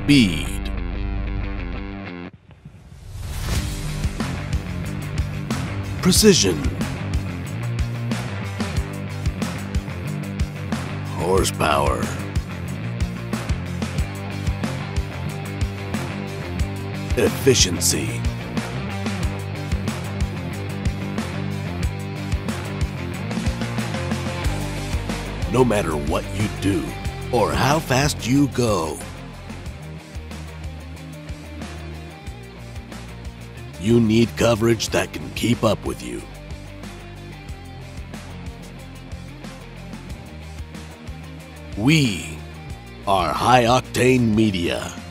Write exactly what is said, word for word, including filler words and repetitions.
Speed. Precision. Horsepower. Efficiency. No matter what you do or how fast you go, you need coverage that can keep up with you. We are High Octane Media.